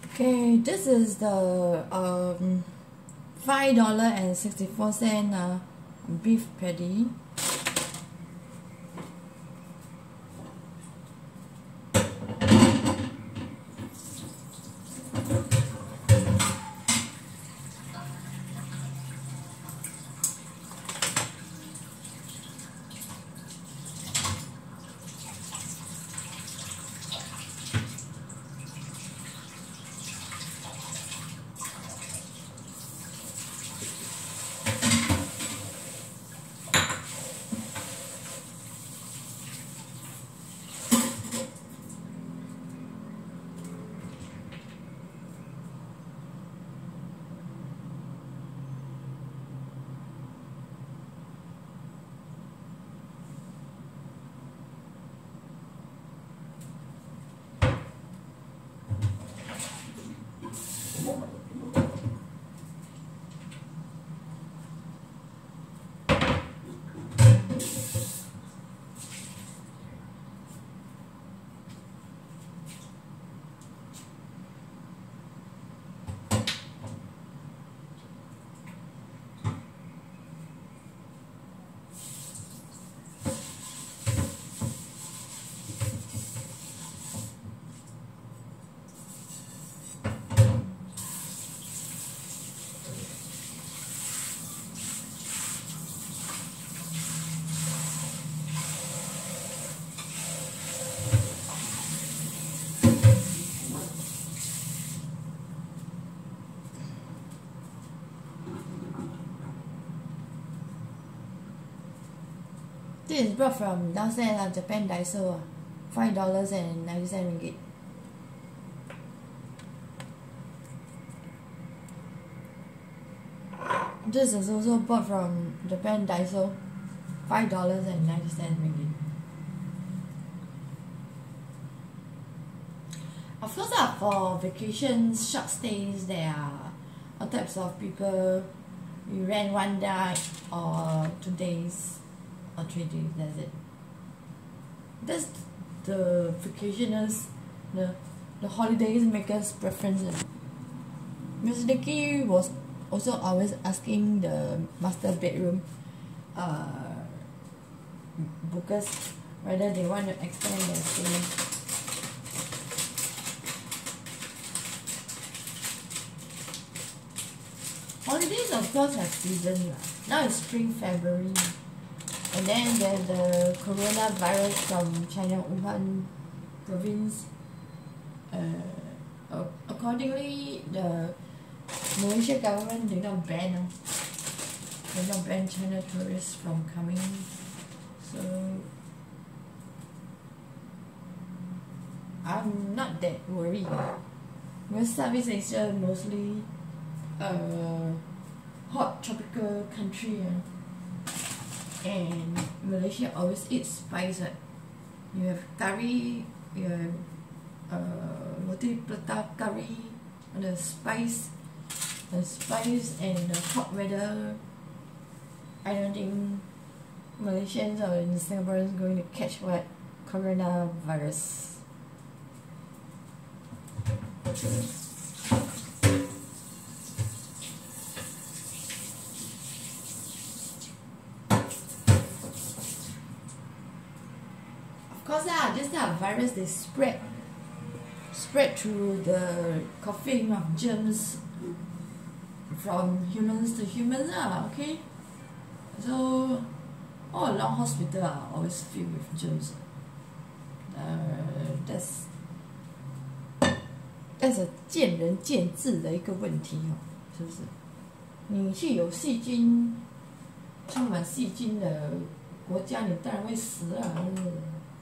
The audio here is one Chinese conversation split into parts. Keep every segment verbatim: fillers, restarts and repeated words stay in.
Okay, this is the um, five dollar and sixty four cent uh, beef patty. This is brought from downstairs at Japan Daiso, uh, five dollars and ninety cent ringgit. This is also bought from Japan Daiso, five dollars and ninety cent ringgit. Of course, uh, for vacations, short stays, there are all types of people. You rent one day or two days. Or three days, that's it. That's the vacationers, the the holidays makers' preference. Miss Nikki was also always asking the master bedroom uh, bookers whether they want to extend their stay. Holidays of course have seasons. Now it's spring, February. And then there's the coronavirus from China, Wuhan province. Uh, accordingly, the Malaysia government did not ban, uh, did not ban China tourists from coming. So I'm not that worried. West Southeast Asia mostly uh, hot tropical country. Uh, And Malaysia always eats spice. Right? You have curry, you have uh, roti prata curry, and the spice, the spice and the hot weather. I don't think Malaysians or Singaporeans going to catch what coronavirus. Because ah, this type of virus they spread spread through the coughing of germs from humans to humans ah, okay? So all along hospital are always filled with germs. Uh, that's that's a 见仁见智的一个问题哦，是不是？你去有细菌、充满细菌的国家，你当然会死啊，是不是？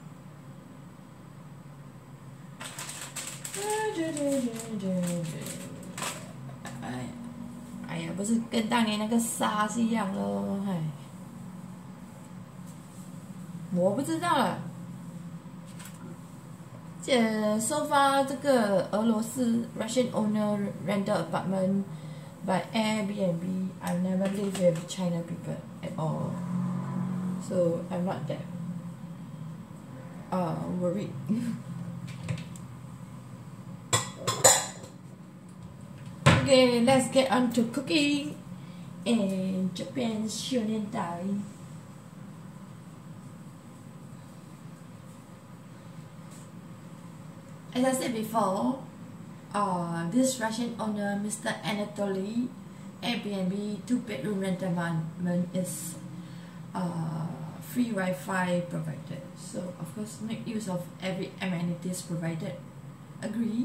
哎，哎呀，不是跟当年那个沙是一样咯，哎，我不知道了。这 so far 这个俄罗斯 Russian owner rented apartment by Airbnb. I never live with China people at all, so I'm not that uh worried. Okay, let's get on to cooking and Japan's shonen dai. As I said before, uh, this Russian owner, Mister Anatoly, Airbnb two-bedroom rental apartment is uh, free Wi-Fi provided. So of course, make use of every amenities provided. Agree?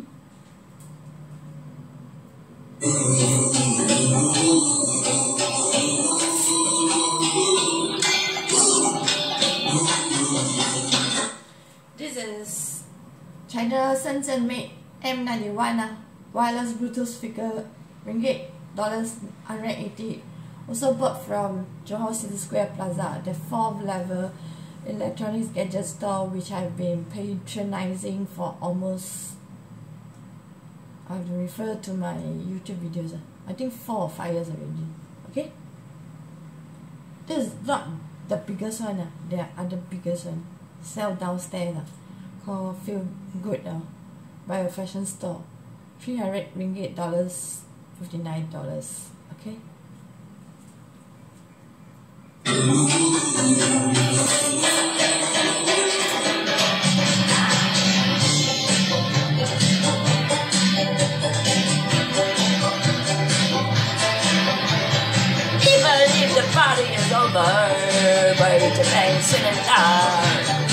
This is China Shenzhen made M ninety-one uh, wireless Bluetooth speaker, ringgit dollars one hundred eighty. Also bought from Johor City Square Plaza, the fourth level electronics gadget store which I've been patronizing for almost, I have to refer to my YouTube videos, uh, I think four or five years already. Okay? This is not the biggest one, uh. There are other biggest one. Sell downstairs, uh, called Feel Good uh, by a fashion store. three hundred ringgit dollars, fifty-nine dollars. Okay? The party is over, by Japan sitting down.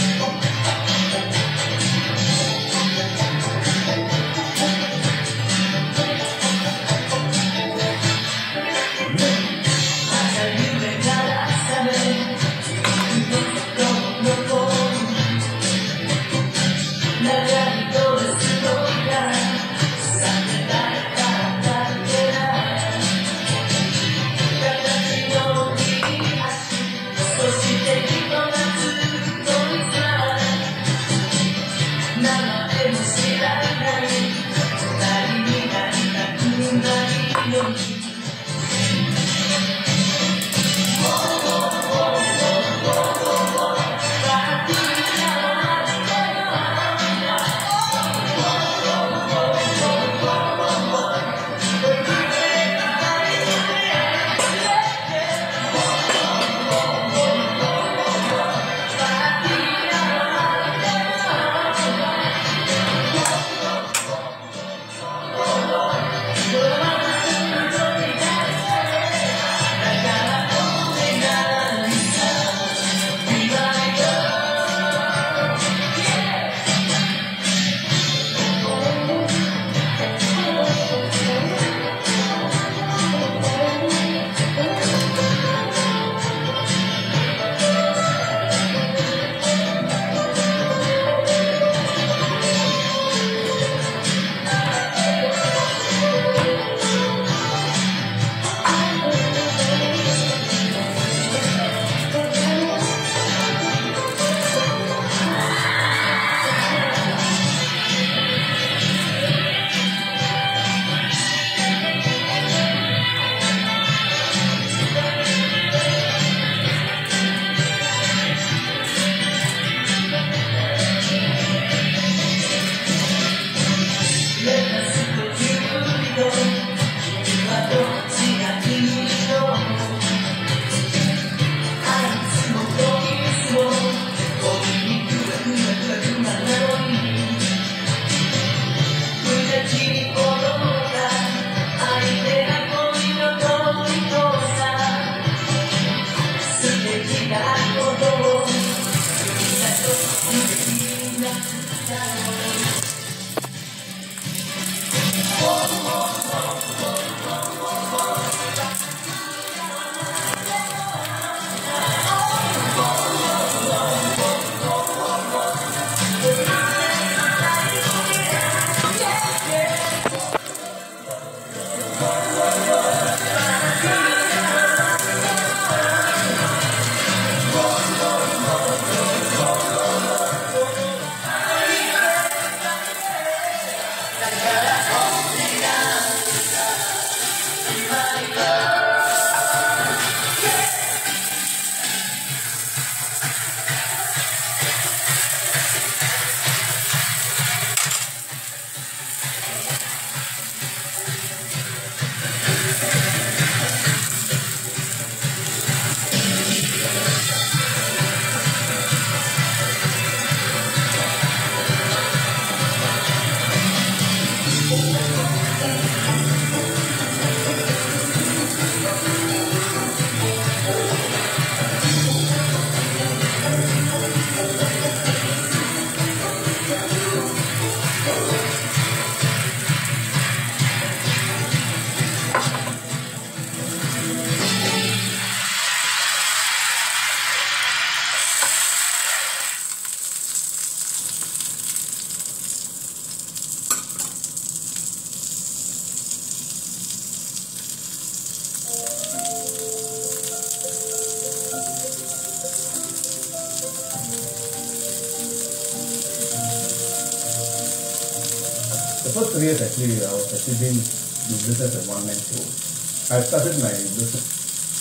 first three years actually, I was actually doing business as a one-man show. I started my business.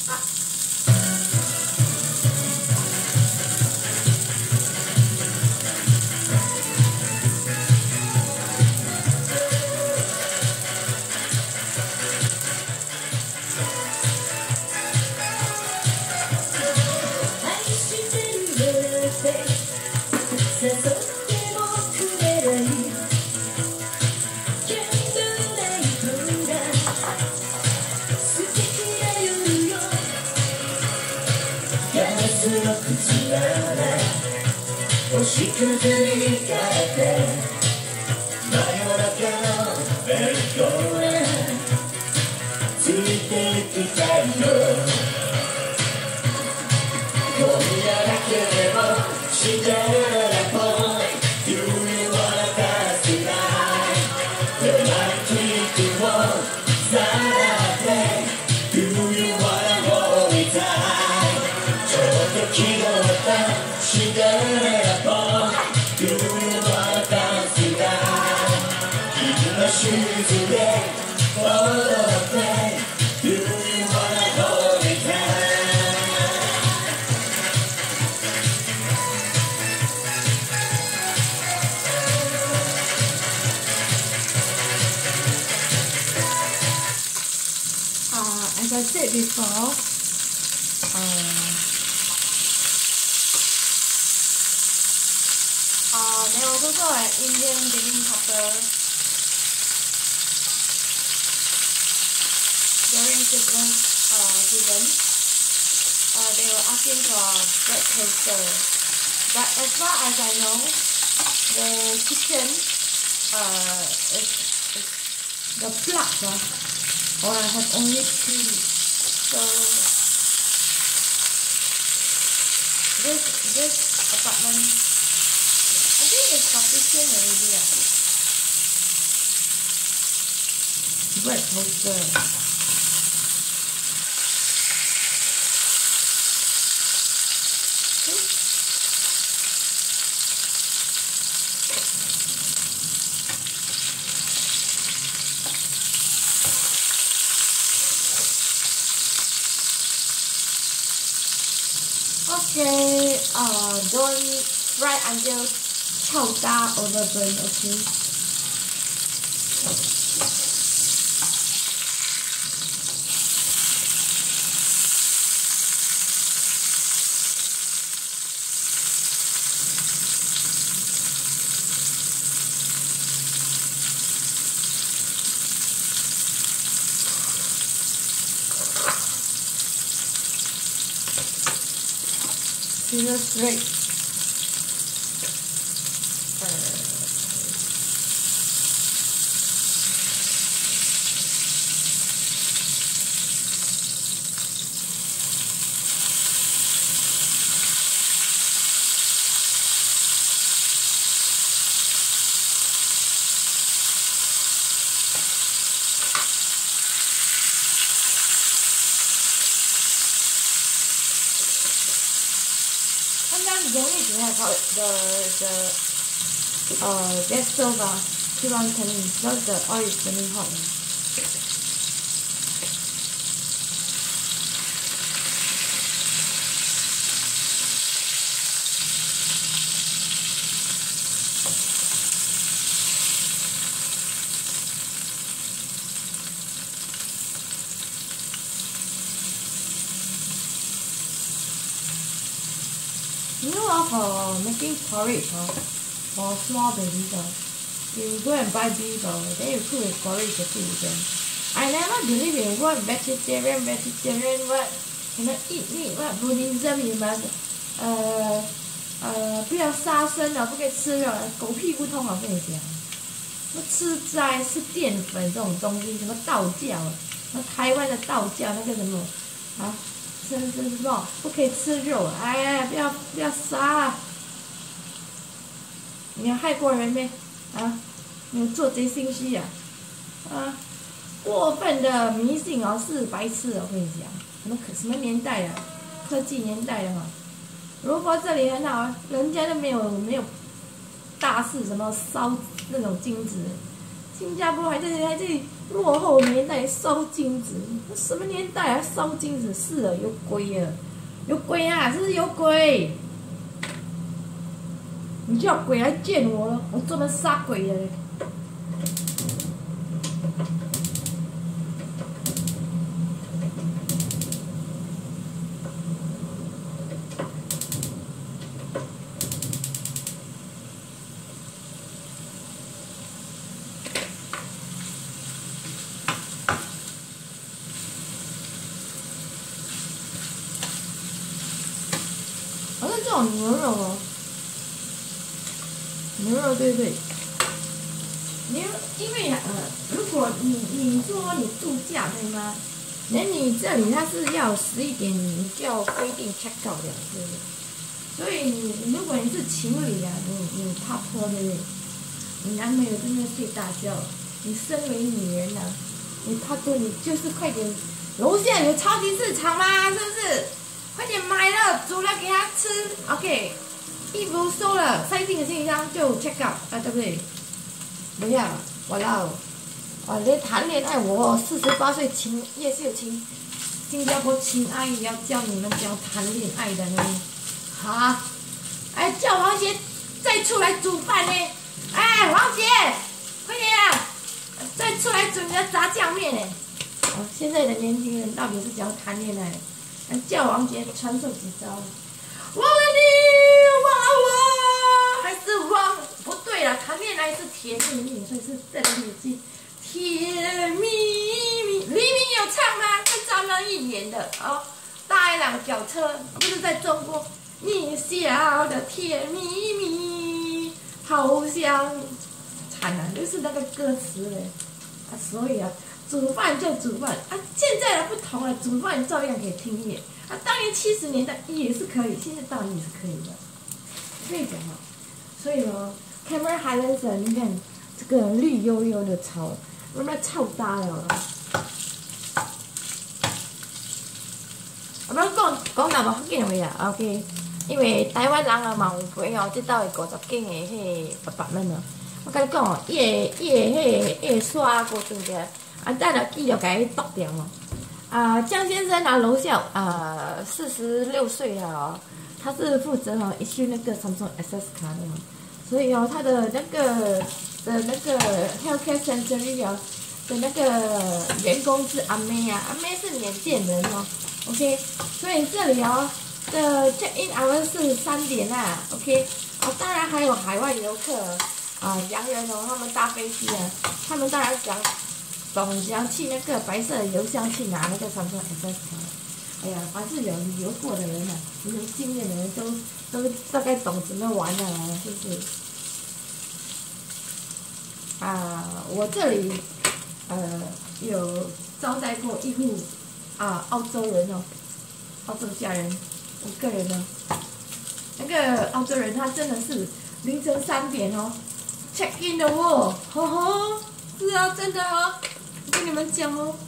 As I said before, uh, uh, there was also an Indian dating couple during Christmas uh, season. Uh, they were asking for bread toaster, but as far as I know, the kitchen uh, is, is the plug. Uh, Or I have only two, so this this apartment, I think it's sufficient already. Uh. Bread toaster. Okay. Okay, uh, don't fry until chao da over burn, okay? Scissor straight. Sometimes you don't need to have the the uh gas stove uh, keep on turning because the oil is turning hot. You know, uh, for making porridge uh, for small babies, uh, you go and buy beef, uh, then you cook with porridge to feed them. I never believe in what vegetarian, vegetarian, what cannot eat meat, what Buddhism, you must, 呃呃不要杀生了，不可以吃肉，狗屁不通啊！我跟你讲，不吃斋吃淀粉这种东西，什么道教，那台湾的道教那个什么啊？吃吃什么？不可以吃肉！哎呀，不要不要杀！你要害过人没？啊，你做贼心虚呀！啊，过分的迷信哦，是白痴哦！我跟你讲，什么可什么年代啊？科技年代了嘛。如果这里很好，人家都没有没有大事，什么烧那种金子， 新加坡还在还在落后年代烧金子，什么年代啊？烧金子是啊，有鬼啊！有鬼啊！是不是有鬼？你叫鬼来见我了，我专门杀鬼的。好像这种牛肉哦，牛肉对不对？牛，因为呃，如果你你说你度假对吗？那你这里它是要十一点你就要规定 check out 的，对不对？所以你如果你是情侣啊，你你怕破对不对？你男朋友在那睡大觉，你身为女人啊，你怕破你就是快点，楼下有超级市场吗？是不是？快点买了，煮了给他吃 ，OK。衣服收了，塞进行李箱就 check out 啊，对不对？不要，我要，我连谈恋爱，我四十八岁情叶秀清，新加坡情阿姨要教你们怎样谈恋爱的呢？好，哎，叫王姐再出来煮饭呢？哎，王姐，快点啊，再出来煮你的炸酱面呢？哦，现在的年轻人到底是怎样谈恋爱？叫王杰传授几招。忘了你，忘了我，还是忘不对了。谈恋爱是甜蜜蜜，所以是这个语句。甜蜜蜜，黎明有唱吗？是张曼玉演的哦。大辆轿车不是在中国。你笑的甜蜜蜜，好像惨了，就是那个歌词嘞。啊，所以啊。煮饭就煮饭啊！现在的不同了，煮饭照样可以听音乐啊。当年七十年代也是可以，现在当然也是可以的，可以讲哈。所以呢 ，Cameron Highlands， 你看这个绿油油的草，有没有超大了？我们讲讲那么福建话啊 ，OK。因为台湾人啊嘛有陪哦，这道的五十间的迄个爸爸们啊，我跟你讲哦，伊个伊个迄个伊个刷过对不对？啊，再来记得给它剁掉哦。啊，江先生啊，楼下啊，四十六岁了哦，他是负责哦 issue 那个 Samsung Access 卡的哦，所以哦，他的那个的那个 healthcare center 哦的那个员工是阿妹啊，阿妹是缅甸人哦 ，OK， 所以这里哦的 check in hour 是三点啊 ，OK， 啊，当然还有海外游客啊，洋人哦，他们搭飞机啊，他们当然讲。懂想去那个白色的邮箱去拿那个三双 S S 卡。哎呀，凡是有旅游过的人啊，有经验的人都都大概懂怎么玩的啦，是不是？啊，我这里呃有招待过一户啊澳洲人哦，澳洲家人，五个人哦。那个澳洲人他真的是凌晨三点哦 check in 的哦，呵呵，是啊，真的哦。跟你们讲哦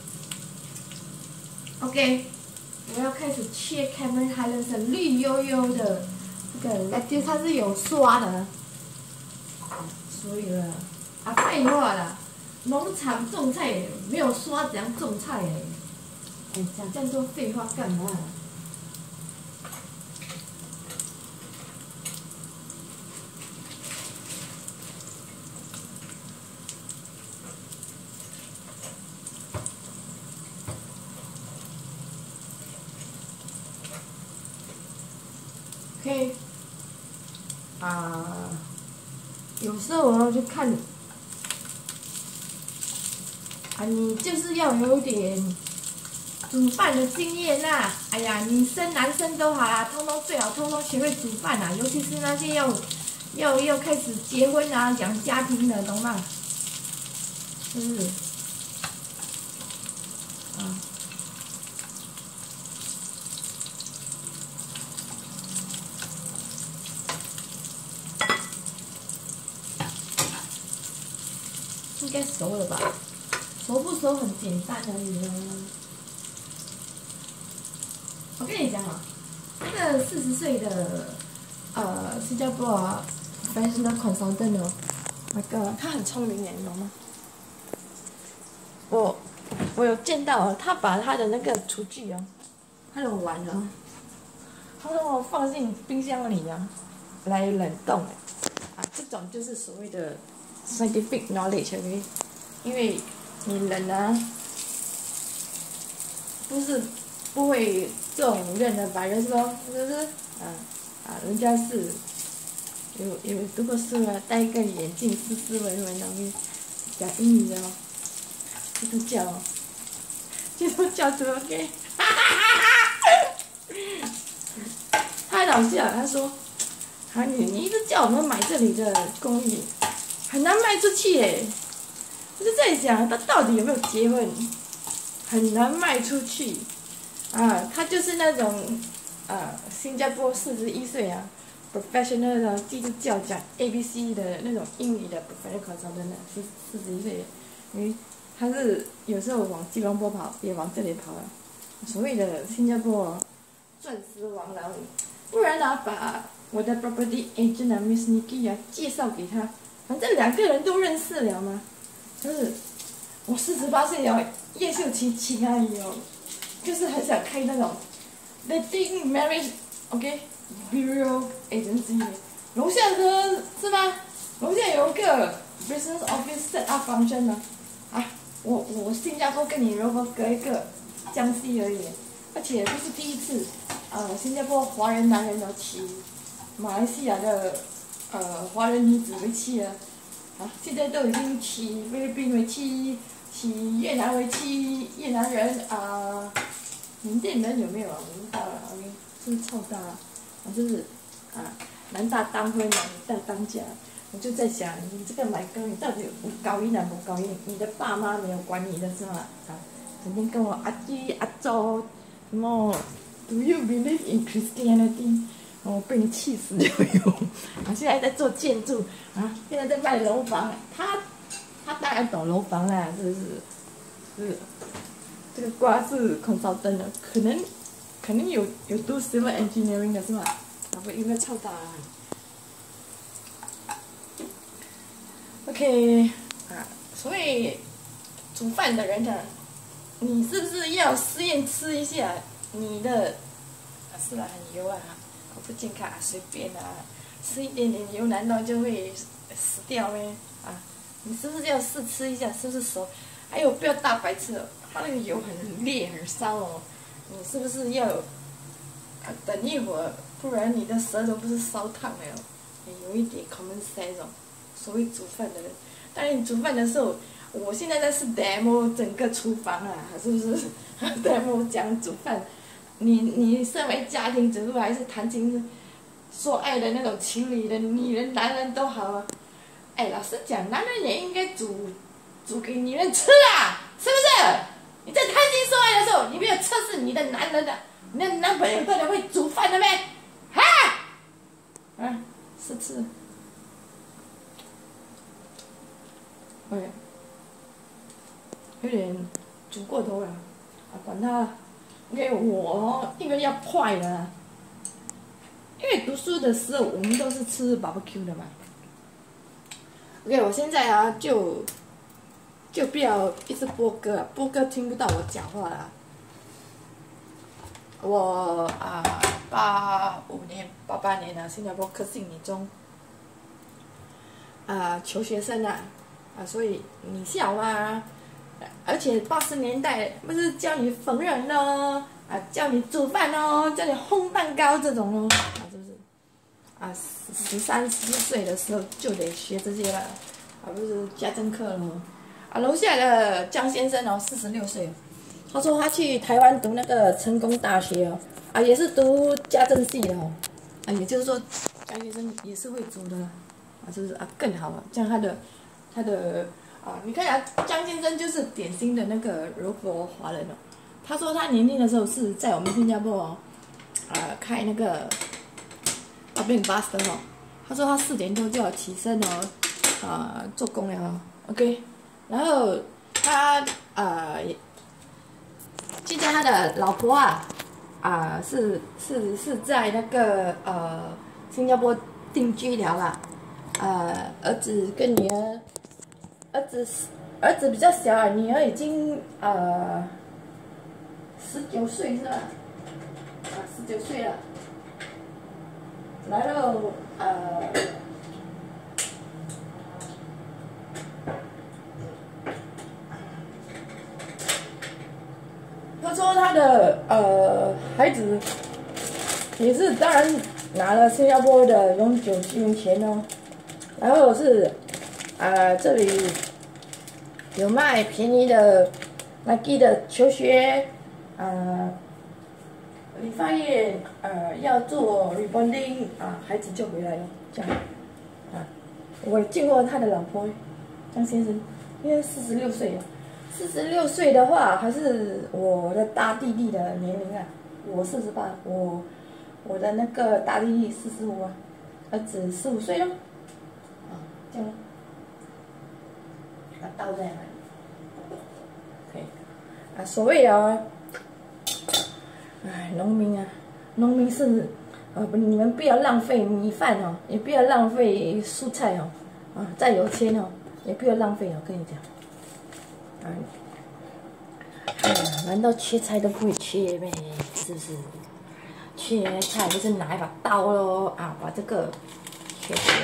，OK， 我要开始切 Cameron Highlands 绿油油的这个 lettuce， 它是有刷的，所以了啊，废话啦，农场种菜没有刷怎样种菜嘞？哎，讲这么多废话干嘛？OK， 啊，有时候我要去看，啊，你就是要有点煮饭的经验呐。哎呀，女生男生都好啦，通通最好通通学会煮饭啦，尤其是那些要要要开始结婚啊、养家庭的，懂吗？是不是？啊。应该熟了吧？熟不熟很简单而已啦。我跟你讲啊，这个四十岁的呃新加坡啊 professional consultant 哦，那个他很聪明耶，你懂吗？ 我我有见到他把他的那个厨具啊，他的碗啊，他说我放进冰箱里啊，来冷冻啊，这种就是所谓的 scientific knowledge， 因为你冷啊，不是不会中任何 virus 咯，是不是？啊啊，人家是有有读过书啊，戴一个眼镜，斯斯文文的，讲英语的哦，基督教哦，基督教怎么给？哈哈哈哈！他老笑，他说：“啊，你你一直叫我们买这里的公寓，很难卖出去耶。”我就在想，他到底有没有结婚？很难卖出去。啊，他就是那种，啊，新加坡四十一岁啊 ，professional 的基督教讲 A B C 的那种英语的 professional consultant 的，四四十一岁，因为他是有时候往吉隆坡跑，也往这里跑啊。所谓的新加坡钻石王老五，不然呢、啊，把我的 property agent 啊 Miss Nikki 啊介绍给他，反正两个人都认识了嘛。就是我四十八岁了，叶秀琪亲阿姨哦，就是很想开那种 dating marriage OK bureau agency， 楼下的是吗？楼下有一个 business office set up function 啊，啊，我我新加坡跟你如果隔一个江西而已，而且不是第一次，呃，新加坡华人男人要娶马来西亚的呃华人女子为妻了。啊，现在都已经娶菲律宾为妻，娶越南为妻，越南人啊，缅甸人有没有啊？我不知道了 ，OK， 是不是臭大啊？啊，就是啊，男大当婚，女大当嫁。我就在想，你这个买哥，你到底有高音啊不高音？你的爸妈没有管你的是吗？啊，整天跟我阿弟阿周，什么 Do you believe in Christianity？我、哦、被你气死了哟！啊，现在在做建筑啊，现在在卖楼房。他他当然懂楼房啦，是不是？是这个瓜是空烧灯的，可能可能有有读 civil engineering 的是吧？啊不，应该超大啊。OK 啊，所以煮饭的人呢，你是不是要实验吃一下你的？啊，是啦，很油啊。不健康啊，随便啊，吃一点点油难道就会死掉咩？啊，你是不是要试吃一下，是不是熟？还有不要大白吃哦，它那个油很烈很烧哦，你是不是要啊等一会儿，不然你的舌头不是烧烫了？你有一点 common sense 哦，所谓煮饭的人，当然你煮饭的时候，我现在在是 demo 整个厨房啊，是不是？demo 讲煮饭。你你身为家庭主妇还是谈情说爱的那种情侣的女人男人都好啊，哎，老实讲，男人也应该煮煮给女人吃啊，是不是？你在谈情说爱的时候，你没有测试你的男人的，你的男朋友到底会煮饭的没？哈？嗯，试吃。哎，有点煮过头了，啊，管他了。因为我因为要快的，因为读书的时候我们都是吃 barbecue 的嘛。OK， 我现在啊就就不要一直播歌，播歌听不到我讲话了。我啊八五年八八年啊，新加坡科信女中啊求学生啊啊，所以女校啊。而且八十年代不是教你缝纫咯，啊，教你煮饭咯，教你烘蛋糕这种咯，啊，是不是？啊，十三十岁的时候就得学这些了，啊，不是家政课咯。啊，楼下的江先生哦，四十六岁，他说他去台湾读那个成功大学哦，啊，也是读家政系的哦，啊，也就是说江先生也是会煮的，啊，是不是啊？更好了，这样他的他的。啊，你看啊，江先生就是典型的那个柔佛华人哦。他说他年轻的时候是在我们新加坡哦，啊开那个 public bus 的哦。他说他四点多就要起身哦，啊做工了哦 ，OK。然后他啊，现在他的老婆啊，啊是是是在那个呃新加坡定居了啦，呃儿子跟女儿。 儿子儿子比较小啊，女儿已经呃十九岁是吧？啊，十九岁了。来了呃。他说他的呃孩子也是当然拿了新加坡的永久居民权哦，然后是呃这里有卖便宜的 Nike 的球鞋，呃理发业呃要做 rebonding 啊，孩子就回来了这样啊，我见过他的老婆张先生，因为四十六岁了。四十六岁的话，还是我的大弟弟的年龄啊。我四十八，我我的那个大弟弟四十五啊，儿子十五岁咯。啊，这样。把刀在哪里 ？OK。啊，所谓啊，哎，农民啊，农民是，呃，你们不要浪费米饭哦，也不要浪费蔬菜哦，啊，再有钱哦，也不要浪费哦，跟你讲。哎呀，难道切菜都不会切呗？是不是？切菜就是拿一把刀咯，啊，把这个切掉，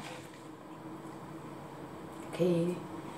可以。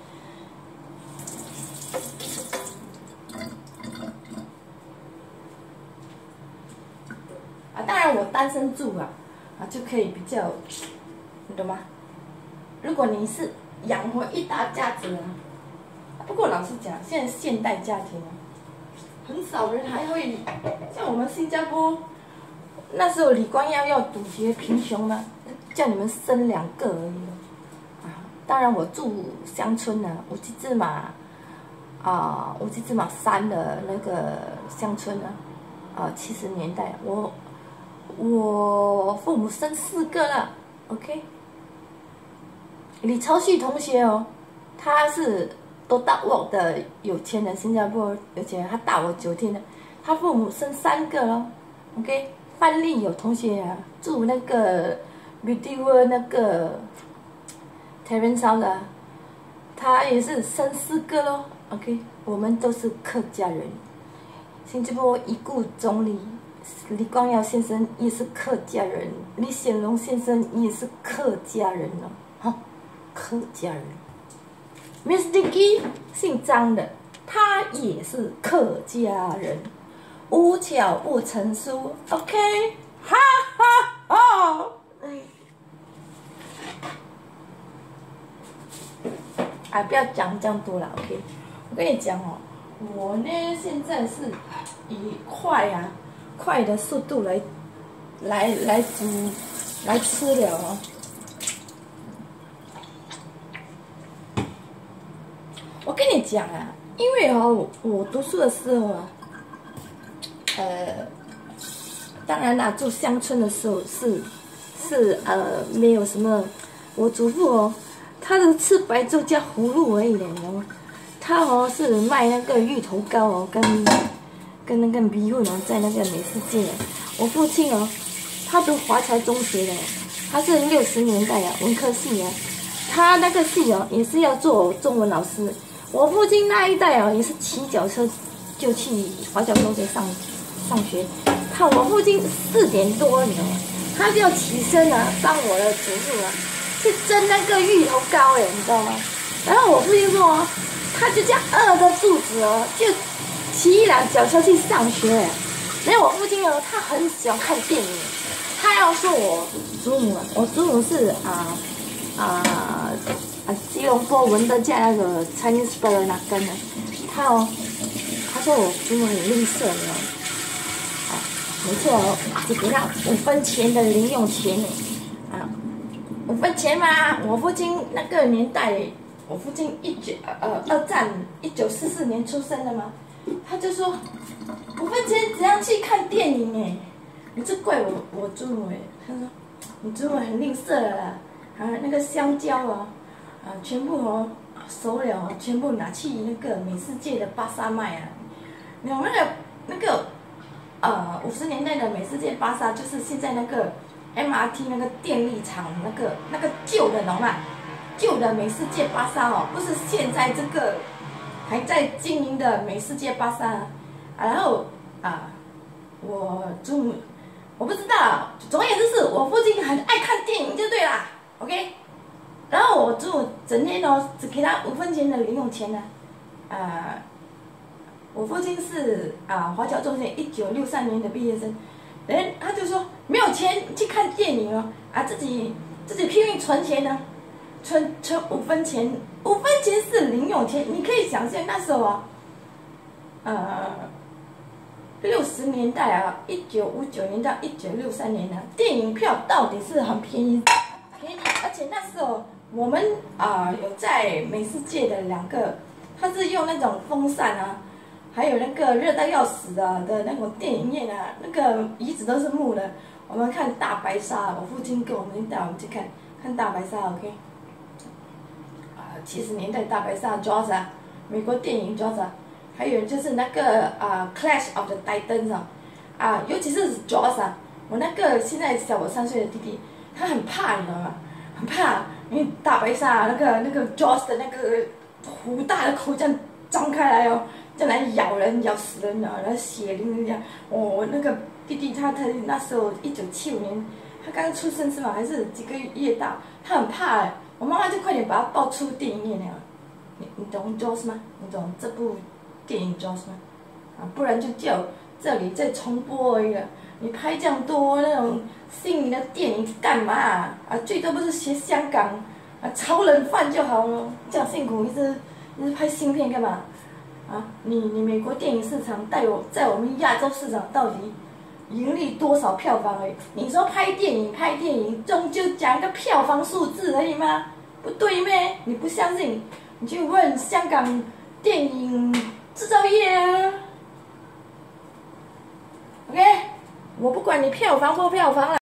啊，当然我单身住啊，啊就可以比较，你懂吗？如果你是养活一大家子啊。不过老实讲，现在现代家庭啊，很少人还会像我们新加坡那时候李光耀要堵绝贫穷呢，叫你们生两个而已啊。当然我住乡村呢、啊，五级芝麻啊，五级芝麻山的那个乡村呢、啊，啊七十年代我我父母生四个了 ，OK。李超旭同学哦，他是。都大沃的有钱人，新加坡有钱人，他大我九天的，他父母生三个咯 ，OK。范丽有同学啊，住那个 Beauty World 那个 Terrace House 的，他也是生四个咯 ，OK。我们都是客家人，新加坡已故总理李光耀先生也是客家人，李显龙先生也是客家人哦，哈，客家人。Miss Dicky 姓张的，他也是客家人，无巧不成书 ，OK， 哈哈哈。哎，不要讲这样多了 ，OK。我跟你讲哦，我呢现在是以快啊快的速度来来来煮来吃了哦。我跟你讲啊，因为哦，我读书的时候啊，呃，当然啦，住乡村的时候是是呃没有什么，我祖父哦，他是吃白粥加葫芦而已的，你知道吗？他哦是卖那个芋头糕哦，跟跟那个米粉哦，在那个美食街。我父亲哦，他读华侨中学的，他是六十年代啊，文科系啊，他那个系哦也是要做中文老师。我父亲那一代哦，也是骑脚车就去华侨中学上上学。他我父亲四点多，你知道吗？他就要起身啊，帮我的祖父啊去蒸那个芋头糕哎，你知道吗？然后我父亲说哦，他就这样饿着肚子哦，就骑一辆脚车去上学。然后我父亲哦，他很喜欢看电影，他要说我祖母啊，我祖母是啊啊。啊，吉隆坡文德家那个 Chinese brother 那根的，他哦，他说我祖母很吝啬的哦，啊，没错哦，只给他五分钱的零用钱呢，啊，五分钱嘛，我父亲那个年代，我父亲一九呃二战一九四四年出生的嘛，他就说五分钱怎样去看电影哎，你这怪我我祖母哎，他说你祖母很吝啬的啦，啊那个香蕉啊。啊，全部哦熟了哦，全部拿去那个美食界的巴萨卖啊。你们那个那个呃五十年代的美食界巴萨，就是现在那个 M R T 那个电力厂那个那个旧的，懂吗？ 旧的美世界巴萨哦，不是现在这个还在经营的美世界巴萨啊。然后啊，我中午我不知道，总而言之是我父亲很爱看电影就对啦 ，OK。然后我中午整天哦只给他五分钱的零用钱呢，啊。我父亲是啊华侨中学一九六三年的毕业生，人他就说没有钱去看电影哦，啊自己自己拼命存钱呢，存存五分钱，五分钱是零用钱，你可以想象那时候啊，呃六十年代啊，一九五九年到一九六三年啊，电影票到底是很便宜，便宜，而且那时候我们啊有在美世界的两个，他是用那种风扇啊。还有那个热到要死的的那种电影院啊，那个椅子都是木的。我们看大白鲨，我父亲跟我们带我们去看看大白鲨 ，OK。啊，七十年代大白鲨 Jaws 啊，美国电影 Jaws 啊，还有就是那个啊 Clash of the Titans 啊，啊，尤其是 Jaws 啊，我那个现在小我三岁的弟弟，他很怕，你知道吗？很怕，因为大白鲨那个那个 Jaws 的那个虎大的口这样张开来哦。再来咬人，咬死人了，然后血淋淋这样。哦，我那个弟弟他他那时候一九七五年，他刚出生是吧？还是几个月大？他很怕哎，我妈妈就快点把他抱出电影院了。你你懂 Jaws 吗？你懂这部电影 Jaws 吗？啊，不然就叫这里再重播而已了。你拍这样多那种新颖的电影干嘛啊？啊，最多不是学香港啊炒冷饭就好了，这样辛苦一直一直拍新片干嘛？啊，你你美国电影市场带我在我们亚洲市场到底盈利多少票房而已？你说拍电影拍电影，终究讲个票房数字而已吗？不对咩？你不相信，你去问香港电影制造业啊。OK， 我不管你票房不票房了。